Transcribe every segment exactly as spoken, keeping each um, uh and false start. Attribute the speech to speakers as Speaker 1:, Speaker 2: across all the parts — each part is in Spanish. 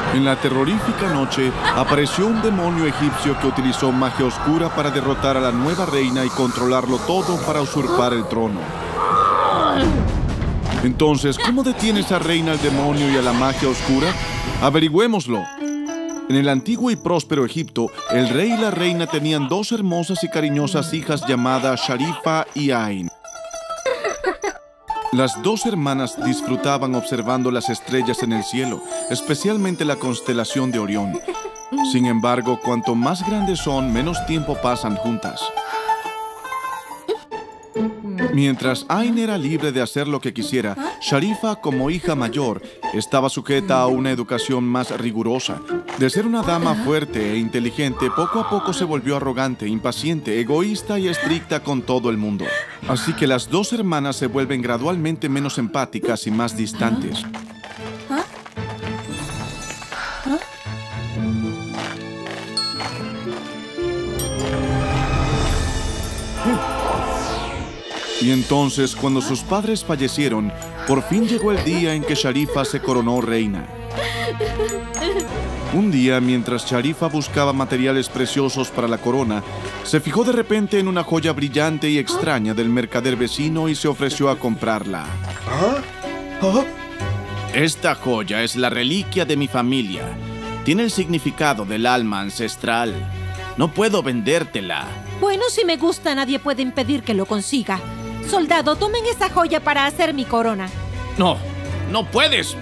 Speaker 1: En la terrorífica noche, apareció un demonio egipcio que utilizó magia oscura para derrotar a la nueva reina y controlarlo todo para usurpar el trono. Entonces, ¿cómo detiene esa reina al demonio y a la magia oscura? Averigüémoslo. En el antiguo y próspero Egipto, el rey y la reina tenían dos hermosas y cariñosas hijas llamadas Sharifa y Ain. Las dos hermanas disfrutaban observando las estrellas en el cielo, especialmente la constelación de Orión. Sin embargo, cuanto más grandes son, menos tiempo pasan juntas. Mientras Ain era libre de hacer lo que quisiera, Sharifa, como hija mayor, estaba sujeta a una educación más rigurosa. De ser una dama fuerte e inteligente, poco a poco se volvió arrogante, impaciente, egoísta y estricta con todo el mundo. Así que las dos hermanas se vuelven gradualmente menos empáticas y más distantes. Y entonces, cuando sus padres fallecieron, por fin llegó el día en que Sharifa se coronó reina. Un día, mientras Sharifa buscaba materiales preciosos para la corona, se fijó de repente en una joya brillante y extraña del mercader vecino y se ofreció a comprarla.
Speaker 2: ¿Ah? ¿Ah?
Speaker 3: Esta joya es la reliquia de mi familia. Tiene el significado del alma ancestral. No puedo vendértela.
Speaker 4: Bueno, si me gusta, nadie puede impedir que lo consiga. Soldado, tomen esa joya para hacer mi corona.
Speaker 3: No, no puedes.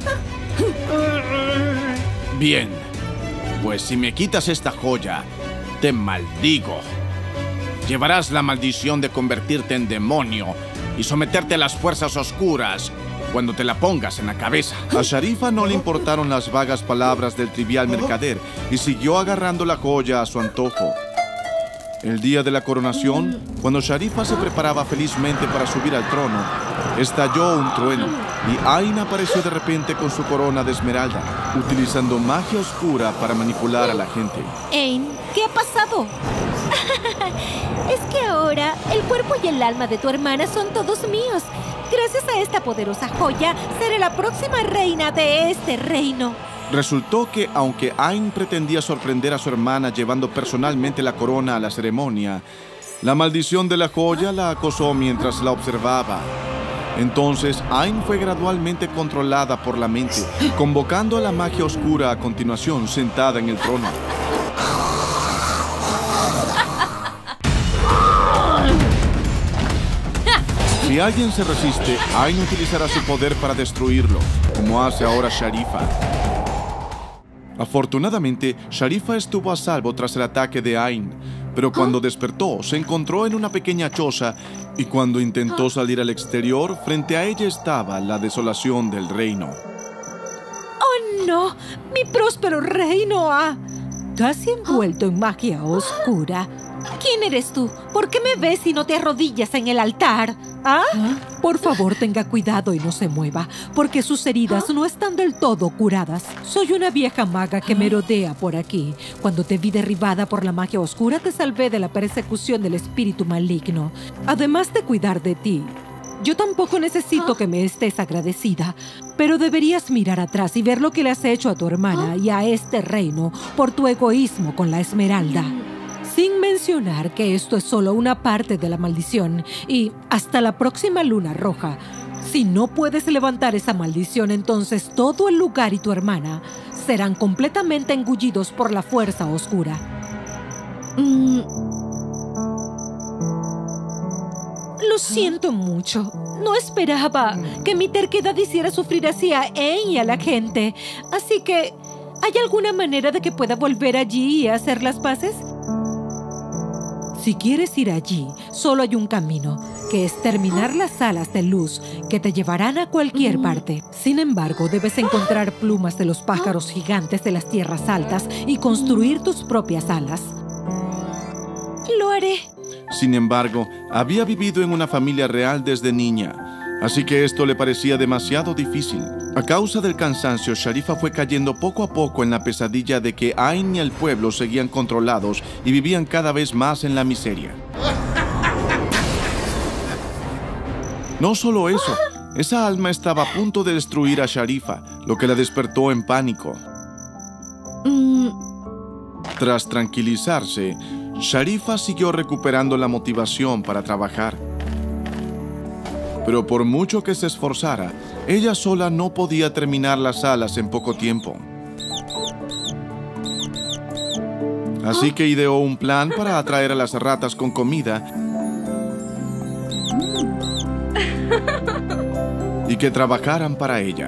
Speaker 3: Bien, pues si me quitas esta joya, te maldigo. Llevarás la maldición de convertirte en demonio y someterte a las fuerzas oscuras cuando te la pongas en la cabeza.
Speaker 1: A Sharifa no le importaron las vagas palabras del trivial mercader y siguió agarrando la joya a su antojo. El día de la coronación, cuando Sharifa se preparaba felizmente para subir al trono, estalló un trueno y Ain apareció de repente con su corona de esmeralda, utilizando magia oscura para manipular a la gente.
Speaker 4: Ain, ¿qué ha pasado? Es que ahora el cuerpo y el alma de tu hermana son todos míos. Gracias a esta poderosa joya, seré la próxima reina de este reino.
Speaker 1: Resultó que, aunque Ain pretendía sorprender a su hermana llevando personalmente la corona a la ceremonia, la maldición de la joya la acosó mientras la observaba. Entonces, Ain fue gradualmente controlada por la mente, convocando a la magia oscura a continuación, sentada en el trono. Si alguien se resiste, Ain utilizará su poder para destruirlo, como hace ahora Sharifa. Afortunadamente, Sharifa estuvo a salvo tras el ataque de Ain, pero cuando despertó, se encontró en una pequeña choza y cuando intentó salir al exterior, frente a ella estaba la desolación del reino.
Speaker 4: ¡Oh, no! ¡Mi próspero reino ha casi envuelto en magia oscura! ¿Quién eres tú? ¿Por qué me ves y no te arrodillas en el altar? ¿Ah?
Speaker 5: Por favor, tenga cuidado y no se mueva, porque sus heridas no están del todo curadas. Soy una vieja maga que merodea por aquí. Cuando te vi derribada por la magia oscura, te salvé de la persecución del espíritu maligno. Además de cuidar de ti, yo tampoco necesito que me estés agradecida, pero deberías mirar atrás y ver lo que le has hecho a tu hermana y a este reino por tu egoísmo con la esmeralda. Sin mencionar que esto es solo una parte de la maldición y hasta la próxima luna roja. Si no puedes levantar esa maldición, entonces todo el lugar y tu hermana serán completamente engullidos por la fuerza oscura.
Speaker 4: Mm. Lo siento mucho. No esperaba que mi terquedad hiciera sufrir así a Ain y a la gente. Así que, ¿hay alguna manera de que pueda volver allí y hacer las paces?
Speaker 5: Si quieres ir allí, solo hay un camino, que es terminar las alas de luz que te llevarán a cualquier parte. Sin embargo, debes encontrar plumas de los pájaros gigantes de las tierras altas y construir tus propias alas.
Speaker 4: Lo haré.
Speaker 1: Sin embargo, había vivido en una familia real desde niña, así que esto le parecía demasiado difícil. A causa del cansancio, Sharifa fue cayendo poco a poco en la pesadilla de que Ain y el pueblo seguían controlados y vivían cada vez más en la miseria. No solo eso, esa alma estaba a punto de destruir a Sharifa, lo que la despertó en pánico.
Speaker 4: Mm.
Speaker 1: Tras tranquilizarse, Sharifa siguió recuperando la motivación para trabajar. Pero por mucho que se esforzara, ella sola no podía terminar las alas en poco tiempo. Así que ideó un plan para atraer a las ratas con comida y que trabajaran para ella.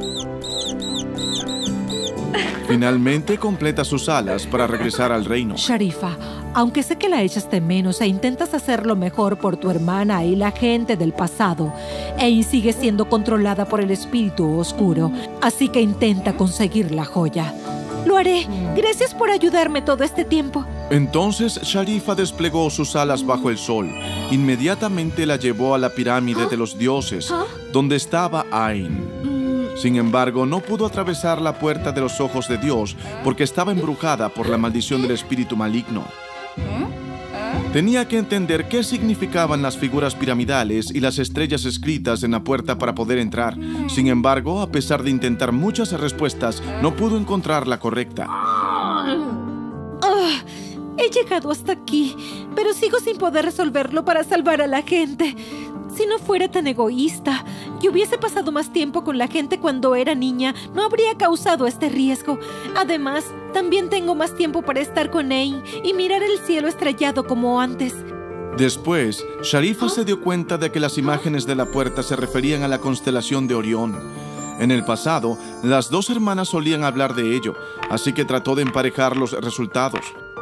Speaker 1: Finalmente completa sus alas para regresar al reino.
Speaker 5: Sharifa, aunque sé que la echas de menos e intentas hacerlo mejor por tu hermana y la gente del pasado, Ain sigue siendo controlada por el espíritu oscuro, así que intenta conseguir la joya.
Speaker 4: Lo haré. Gracias por ayudarme todo este tiempo.
Speaker 1: Entonces Sharifa desplegó sus alas bajo el sol. Inmediatamente la llevó a la pirámide
Speaker 4: ¿Ah?
Speaker 1: de los dioses,
Speaker 4: ¿Ah?
Speaker 1: donde estaba Ain.
Speaker 4: Mm.
Speaker 1: Sin embargo, no pudo atravesar la puerta de los ojos de Dios porque estaba embrujada por la maldición del espíritu maligno. Tenía que entender qué significaban las figuras piramidales y las estrellas escritas en la puerta para poder entrar. Sin embargo, a pesar de intentar muchas respuestas, no pudo encontrar la correcta.
Speaker 4: Oh, he llegado hasta aquí, pero sigo sin poder resolverlo para salvar a la gente. Si no fuera tan egoísta y hubiese pasado más tiempo con la gente cuando era niña, no habría causado este riesgo. Además, también tengo más tiempo para estar con Ain y mirar el cielo estrellado como antes.
Speaker 1: Después, Sharifa se dio cuenta de que las imágenes de la puerta se referían a la constelación de Orión. En el pasado, las dos hermanas solían hablar de ello, así que trató de emparejar los resultados.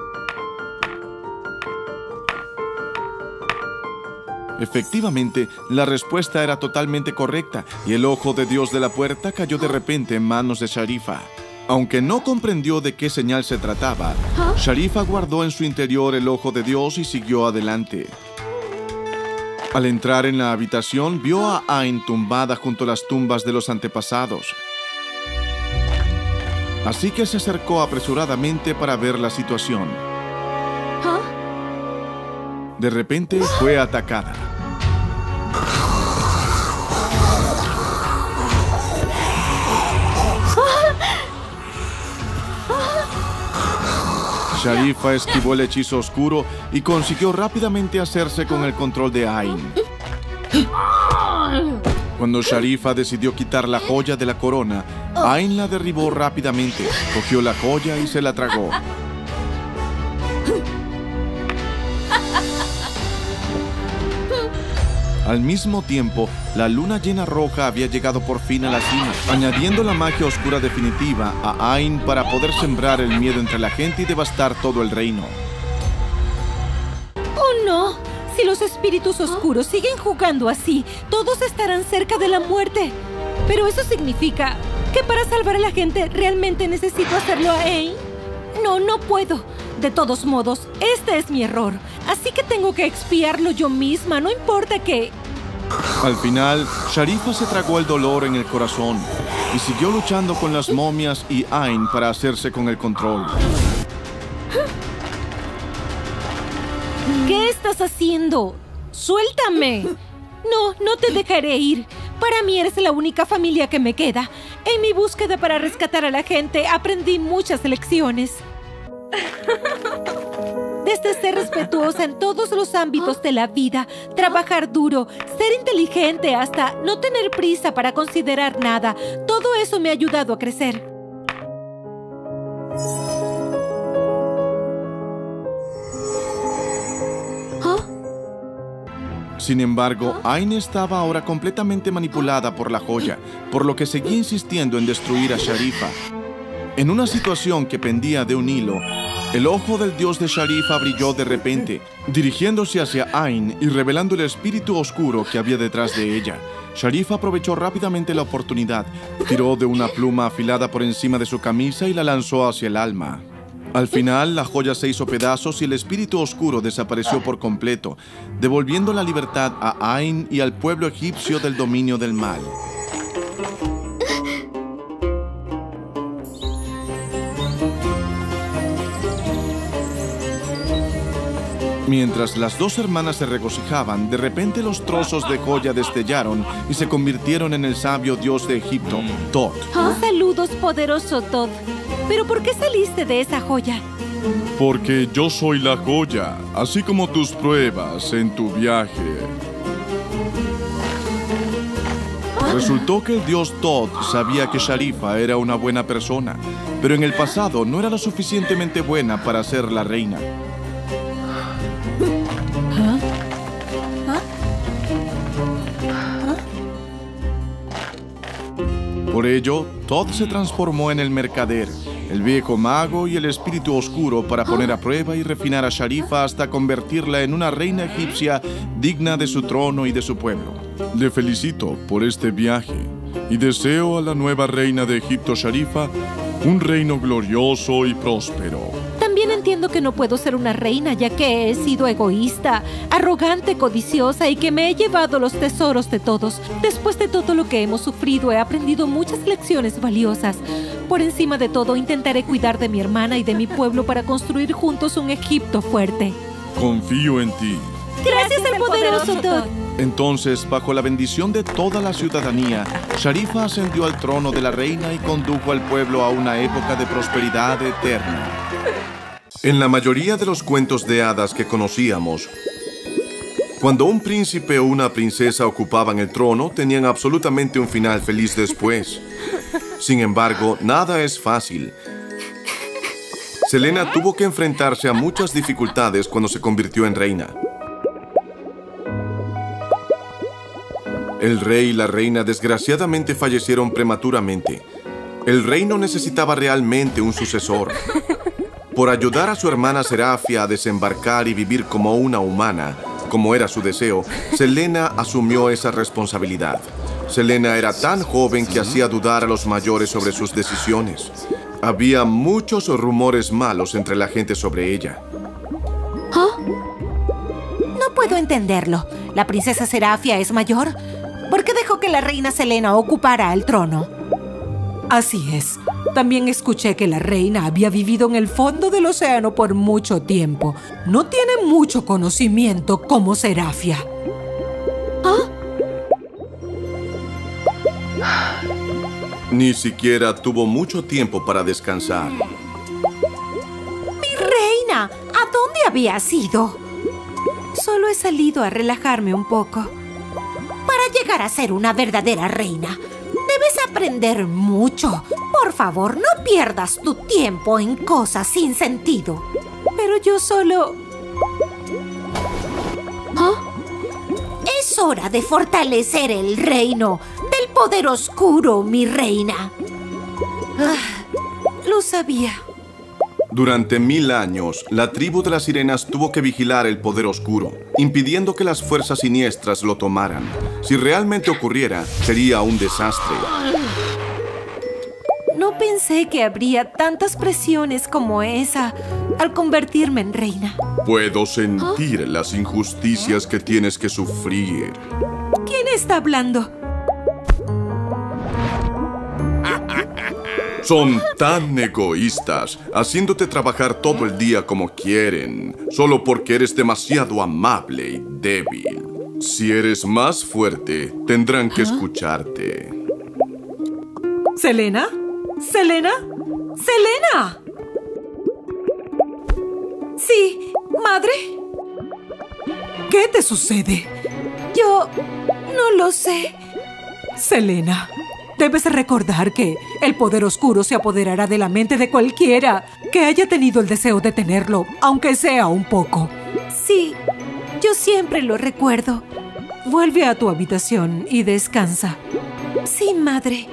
Speaker 1: Efectivamente, la respuesta era totalmente correcta y el ojo de Dios de la puerta cayó de repente en manos de Sharifa. Aunque no comprendió de qué señal se trataba, Sharifa guardó en su interior el ojo de Dios y siguió adelante. Al entrar en la habitación, vio a Ain tumbada junto a las tumbas de los antepasados. Así que se acercó apresuradamente para ver la situación. De repente fue atacada. Sharifa esquivó el hechizo oscuro y consiguió rápidamente hacerse con el control de Ain. Cuando Sharifa decidió quitar la joya de la corona, Ain la derribó rápidamente, cogió la joya y se la tragó. Al mismo tiempo, la luna llena roja había llegado por fin a la cima, añadiendo la magia oscura definitiva a Ain para poder sembrar el miedo entre la gente y devastar todo el reino.
Speaker 4: ¡Oh, no! Si los espíritus oscuros siguen jugando así, todos estarán cerca de la muerte. Pero eso significa que para salvar a la gente, ¿realmente necesito hacerlo a Ain? No, no puedo. De todos modos, este es mi error. Así que tengo que expiarlo yo misma, no importa que...
Speaker 1: Al final, Sharifa se tragó el dolor en el corazón y siguió luchando con las momias y Ain para hacerse con el control.
Speaker 4: ¿Qué estás haciendo? ¡Suéltame! No, no te dejaré ir. Para mí eres la única familia que me queda. En mi búsqueda para rescatar a la gente, aprendí muchas lecciones. Desde ser respetuosa en todos los ámbitos de la vida, trabajar duro, ser inteligente hasta no tener prisa para considerar nada. Todo eso me ha ayudado a crecer.
Speaker 1: Sin embargo, Ain estaba ahora completamente manipulada por la joya, por lo que seguía insistiendo en destruir a Sharifa. En una situación que pendía de un hilo, el ojo del dios de Sharifa brilló de repente, dirigiéndose hacia Ain y revelando el espíritu oscuro que había detrás de ella. Sharifa aprovechó rápidamente la oportunidad, tiró de una pluma afilada por encima de su camisa y la lanzó hacia el alma. Al final, la joya se hizo pedazos y el espíritu oscuro desapareció por completo, devolviendo la libertad a Ain y al pueblo egipcio del dominio del mal. Mientras las dos hermanas se regocijaban, de repente los trozos de joya destellaron y se convirtieron en el sabio dios de Egipto, Tot.
Speaker 4: Oh, saludos, poderoso Tot. ¿Pero por qué saliste de esa joya?
Speaker 1: Porque yo soy la joya, así como tus pruebas en tu viaje. Resultó que el dios Thoth sabía que Sharifa era una buena persona, pero en el pasado no era lo suficientemente buena para ser la reina.
Speaker 4: ¿Ah? ¿Ah?
Speaker 1: Por ello, Thoth se transformó en el mercader, el viejo mago y el espíritu oscuro para poner a prueba y refinar a Sharifa hasta convertirla en una reina egipcia digna de su trono y de su pueblo. Le felicito por este viaje y deseo a la nueva reina de Egipto, Sharifa, un reino glorioso y próspero.
Speaker 4: También entiendo que no puedo ser una reina, ya que he sido egoísta, arrogante, codiciosa y que me he llevado los tesoros de todos. Después de todo lo que hemos sufrido, he aprendido muchas lecciones valiosas. Por encima de todo, intentaré cuidar de mi hermana y de mi pueblo para construir juntos un Egipto fuerte.
Speaker 1: Confío en ti.
Speaker 4: Gracias, Gracias al poderoso Thoth.
Speaker 1: Entonces, bajo la bendición de toda la ciudadanía, Sharifa ascendió al trono de la reina y condujo al pueblo a una época de prosperidad eterna. En la mayoría de los cuentos de hadas que conocíamos, cuando un príncipe o una princesa ocupaban el trono, tenían absolutamente un final feliz después. Sin embargo, nada es fácil. Selena tuvo que enfrentarse a muchas dificultades cuando se convirtió en reina. El rey y la reina desgraciadamente fallecieron prematuramente. El reino necesitaba realmente un sucesor. Por ayudar a su hermana Serafia a desembarcar y vivir como una humana, como era su deseo, Selena asumió esa responsabilidad. Selena era tan joven que hacía dudar a los mayores sobre sus decisiones. Había muchos rumores malos entre la gente sobre ella.
Speaker 4: ¿Oh? No puedo entenderlo. ¿La princesa Serafia es mayor? ¿Por qué dejó que la reina Selena ocupara el trono?
Speaker 5: Así es. También escuché que la reina había vivido en el fondo del océano por mucho tiempo. No tiene mucho conocimiento como Serafia.
Speaker 4: ¿Ah?
Speaker 1: Ni siquiera tuvo mucho tiempo para descansar.
Speaker 4: ¡Mi reina! ¿A dónde habías ido? Solo he salido a relajarme un poco. Para llegar a ser una verdadera reina, debes aprender mucho. Por favor, no pierdas tu tiempo en cosas sin sentido. Pero yo solo... ¿Ah? Es hora de fortalecer el reino del poder oscuro, mi reina. Ah, lo sabía.
Speaker 1: Durante mil años, la tribu de las sirenas tuvo que vigilar el poder oscuro, impidiendo que las fuerzas siniestras lo tomaran. Si realmente ocurriera, sería un desastre.
Speaker 4: No pensé que habría tantas presiones como esa al convertirme en reina.
Speaker 1: Puedo sentir ¿Ah? las injusticias que tienes que sufrir.
Speaker 4: ¿Quién está hablando?
Speaker 1: Son tan egoístas, haciéndote trabajar todo el día como quieren, solo porque eres demasiado amable y débil. Si eres más fuerte, tendrán que ¿Ah? escucharte.
Speaker 5: ¿Selena? ¿Selena? ¡Selena!
Speaker 4: Sí, madre.
Speaker 5: ¿Qué te sucede?
Speaker 4: Yo no lo sé.
Speaker 5: Selena, debes recordar que el poder oscuro se apoderará de la mente de cualquiera que haya tenido el deseo de tenerlo, aunque sea un poco.
Speaker 4: Sí, yo siempre lo recuerdo.
Speaker 5: Vuelve a tu habitación y descansa.
Speaker 4: Sí, madre.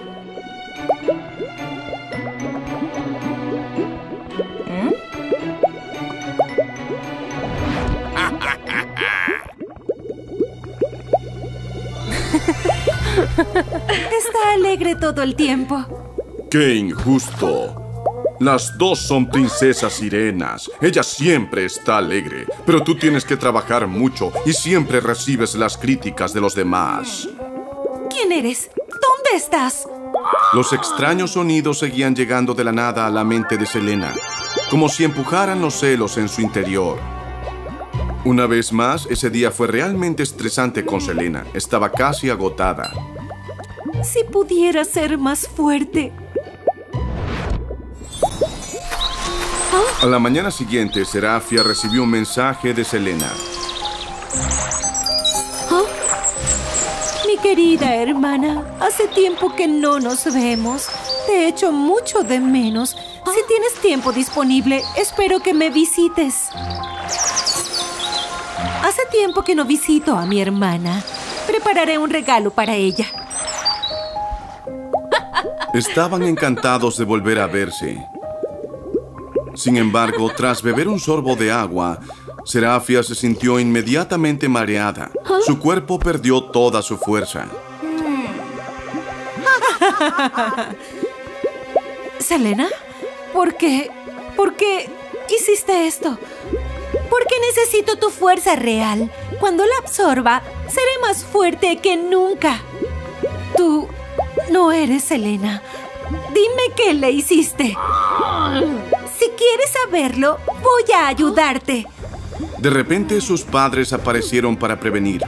Speaker 4: Está alegre todo el tiempo.
Speaker 1: ¡Qué injusto! Las dos son princesas sirenas. Ella siempre está alegre, pero tú tienes que trabajar mucho y siempre recibes las críticas de los demás.
Speaker 4: ¿Quién eres? ¿Dónde estás?
Speaker 1: Los extraños sonidos seguían llegando de la nada a la mente de Selena, como si empujaran los celos en su interior. Una vez más, ese día fue realmente estresante con Selena. Estaba casi agotada.
Speaker 4: Si pudiera ser más fuerte.
Speaker 6: A la mañana siguiente, Serafia recibió un mensaje de Selena.
Speaker 4: ¿Ah? Mi querida hermana, hace tiempo que no nos vemos. Te echo mucho de menos. Si tienes tiempo disponible, espero que me visites. Hace tiempo que no visito a mi hermana. Prepararé un regalo para ella.
Speaker 6: Estaban encantados de volver a verse. Sin embargo, tras beber un sorbo de agua, Serafia se sintió inmediatamente mareada. Su cuerpo perdió toda su fuerza.
Speaker 4: ¿Selena? ¿Por qué? ¿Por qué hiciste esto? Porque necesito tu fuerza real. Cuando la absorba, seré más fuerte que nunca. Tú no eres Selena. Dime qué le hiciste. Si quieres saberlo, voy a ayudarte.
Speaker 6: De repente, sus padres aparecieron para prevenir.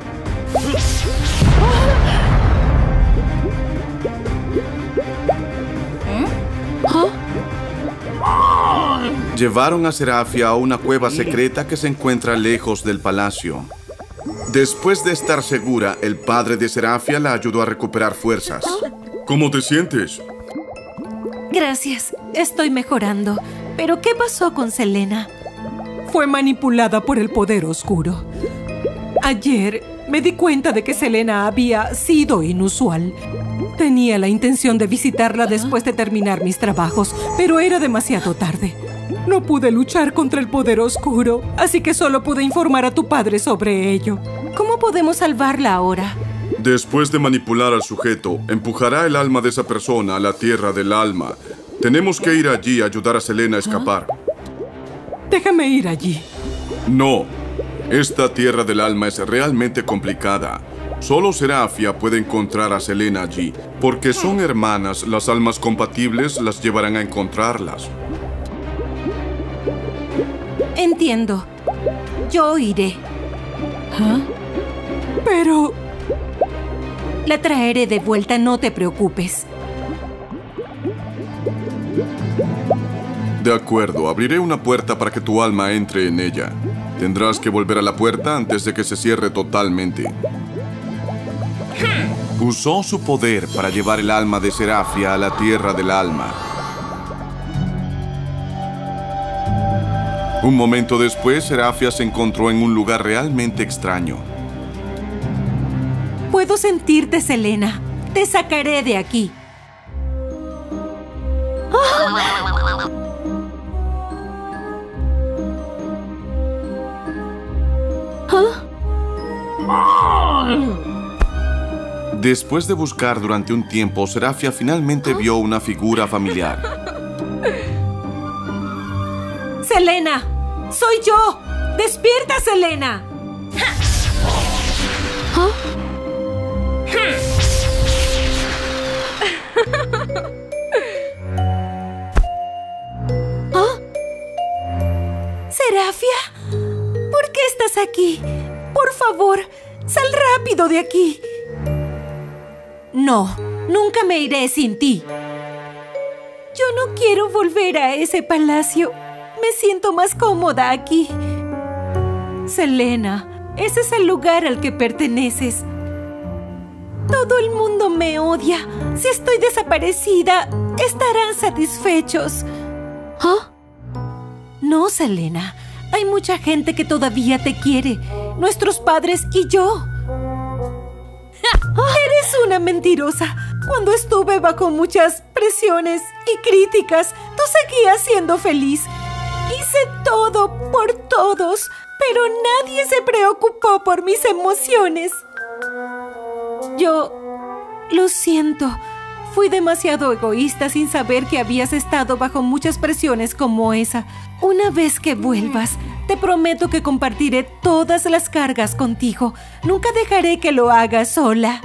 Speaker 6: Llevaron a Serafia a una cueva secreta que se encuentra lejos del palacio. Después de estar segura, el padre de Serafia la ayudó a recuperar fuerzas. ¿Cómo te sientes?
Speaker 4: Gracias, estoy mejorando. ¿Pero qué pasó con Selena?
Speaker 5: Fue manipulada por el poder oscuro. Ayer me di cuenta de que Selena había sido inusual. Tenía la intención de visitarla después de terminar mis trabajos, pero era demasiado tarde. No pude luchar contra el poder oscuro, así que solo pude informar a tu padre sobre ello.
Speaker 4: ¿Cómo podemos salvarla ahora?
Speaker 6: Después de manipular al sujeto, empujará el alma de esa persona a la tierra del alma. Tenemos que ir allí a ayudar a Selena a escapar.
Speaker 5: Déjame ir allí.
Speaker 6: No. Esta tierra del alma es realmente complicada. Solo Serafia puede encontrar a Selena allí. Porque son hermanas, las almas compatibles las llevarán a encontrarlas.
Speaker 4: Entiendo. Yo iré.
Speaker 5: ¿Ah? Pero...
Speaker 4: La traeré de vuelta, no te preocupes.
Speaker 6: De acuerdo, abriré una puerta para que tu alma entre en ella. Tendrás que volver a la puerta antes de que se cierre totalmente. Usó su poder para llevar el alma de Serafia a la tierra del alma. Un momento después, Serafia se encontró en un lugar realmente extraño.
Speaker 4: Puedo sentirte, Selena. Te sacaré de aquí.
Speaker 6: Después de buscar durante un tiempo, Serafia finalmente vio una figura familiar.
Speaker 4: ¡Selena! ¡Soy yo! ¡Despierta, Selena! ¿Ah? ¿Ah? ¿Serafia? ¿Por qué estás aquí? Por favor, sal rápido de aquí. No, nunca me iré sin ti. Yo no quiero volver a ese palacio. Me siento más cómoda aquí. Selena, ese es el lugar al que perteneces. Todo el mundo me odia. Si estoy desaparecida, estarán satisfechos. ¿Ah? No, Selena. Hay mucha gente que todavía te quiere. Nuestros padres y yo. Eres una mentirosa. Cuando estuve bajo muchas presiones y críticas, tú seguías siendo feliz. Hice todo por todos, pero nadie se preocupó por mis emociones. Yo lo siento. Fui demasiado egoísta sin saber que habías estado bajo muchas presiones como esa. Una vez que vuelvas, te prometo que compartiré todas las cargas contigo. Nunca dejaré que lo hagas sola.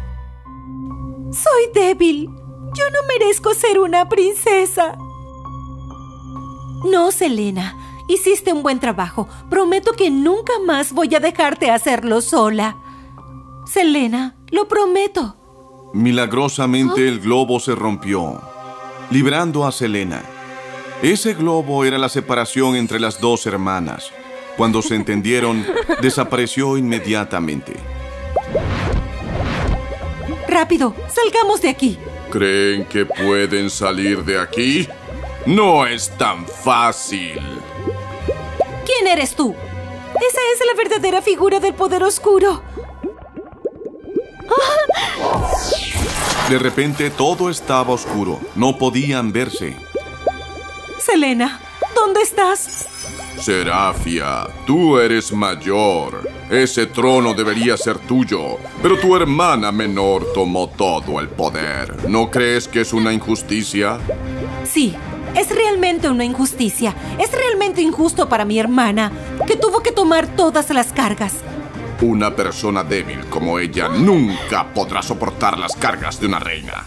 Speaker 4: Soy débil. Yo no merezco ser una princesa. No, Selena. Hiciste un buen trabajo. Prometo que nunca más voy a dejarte hacerlo sola. Selena, lo prometo.
Speaker 6: Milagrosamente, ¿Oh? El globo se rompió, librando a Selena. Ese globo era la separación entre las dos hermanas. Cuando se entendieron, desapareció inmediatamente.
Speaker 5: ¡Rápido! ¡Salgamos de aquí!
Speaker 6: ¿Creen que pueden salir de aquí? No es tan fácil.
Speaker 5: ¿Quién eres tú?
Speaker 4: Esa es la verdadera figura del poder oscuro.
Speaker 6: De repente todo estaba oscuro. No podían verse.
Speaker 5: Selena, ¿dónde estás?
Speaker 6: Serafia, tú eres mayor. Ese trono debería ser tuyo, pero tu hermana menor tomó todo el poder. ¿No crees que es una injusticia?
Speaker 5: Sí, es realmente una injusticia. Es realmente injusto para mi hermana, que tuvo que tomar todas las cargas.
Speaker 6: Una persona débil como ella nunca podrá soportar las cargas de una reina.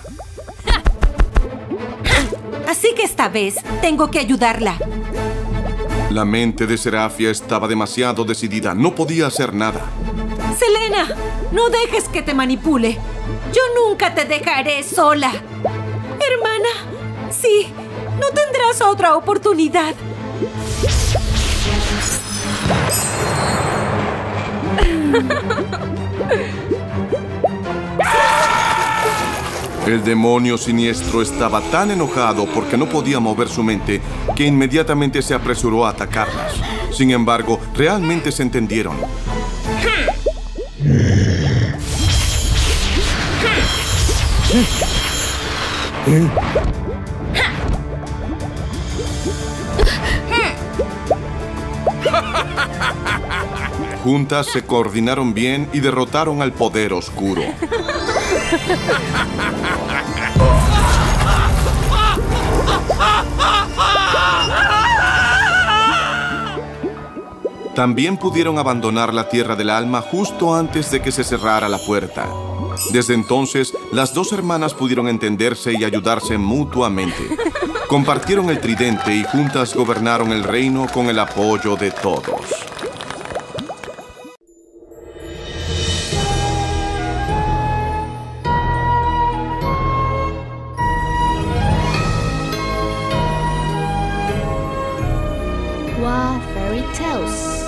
Speaker 5: Así que esta vez tengo que ayudarla.
Speaker 6: La mente de Serafia estaba demasiado decidida. No podía hacer nada.
Speaker 5: Selena, no dejes que te manipule. Yo nunca te dejaré sola.
Speaker 4: Hermana, sí, no tendrás otra oportunidad.
Speaker 6: El demonio siniestro estaba tan enojado porque no podía mover su mente que inmediatamente se apresuró a atacarlas. Sin embargo, realmente se entendieron. Juntas se coordinaron bien y derrotaron al poder oscuro. También pudieron abandonar la Tierra del Alma justo antes de que se cerrara la puerta. Desde entonces, las dos hermanas pudieron entenderse y ayudarse mutuamente. Compartieron el tridente y juntas gobernaron el reino con el apoyo de todos.
Speaker 7: Wow, fairy tales.